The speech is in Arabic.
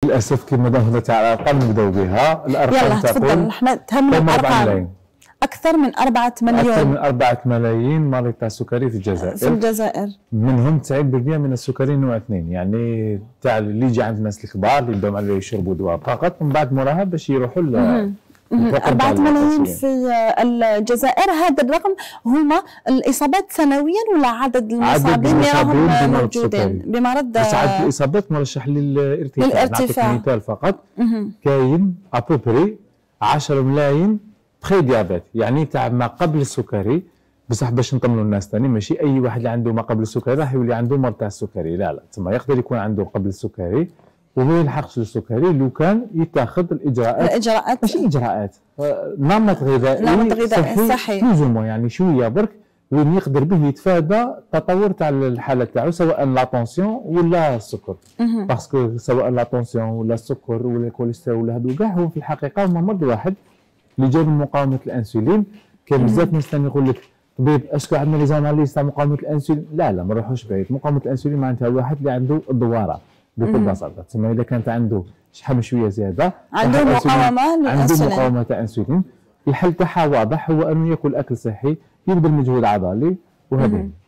للاسف كما دهنا تاع الارقام نبداو بها. الارقام يلا تفضل، احنا تهمنا الارقام. اكثر من 4 مليون، اكثر من 4 ملايين مريض تاع السكري في الجزائر. في الجزائر منهم 90% من السكري نوع 2، يعني تاع اللي يجي عند الناس الكبار اللي يبداو على يشربوا دواء فقط، من بعد موراها باش يروحوا 4 ملايين في الجزائر. هذا الرقم هما الاصابات سنويا ولا عدد المصابين اللي راهم موجودين بمرض؟ بس عدد الاصابات مرشح للارتفاع. نعطيك مثال فقط. كاين ابوبري 10 ملايين بري ديابيت، يعني تاع ما قبل السكري، بصح باش نطمنوا الناس ثاني ماشي اي واحد اللي عنده ما قبل السكري راح يولي عنده مرض تاع السكري، لا تما يقدر يكون عنده قبل السكري وما يلحقش للسكري لو كان يتاخذ الاجراءات ماشي اجراءات، نمط غذائي صحي بلوز يعني شويه برك وين يقدر به يتفادى تطور تاع الحاله تاعو، سواء لا طونسيون ولا السكر. باسكو سواء لا طونسيون ولا السكر ولا الكوليسترول ولا هادو كاع هو في الحقيقه هما مرض واحد اللي جاي من مقاومه الانسولين. كاين بزاف ناس ثاني يقول لك طبيب اسكو عندنا لي زاناليز تاع مقاومه الانسولين؟ لا ما نروحوش بعيد. مقاومه الانسولين معناتها واحد اللي عنده الدواره بكل بساطه، تسمى اذا كانت عنده شحم شويه زياده عنده مقاومه للانسولين، عنده مقاومه تاع انسولين. الحل تاعها واضح، هو انه ياكل اكل صحي، يبذل مجهود عضلي وهذا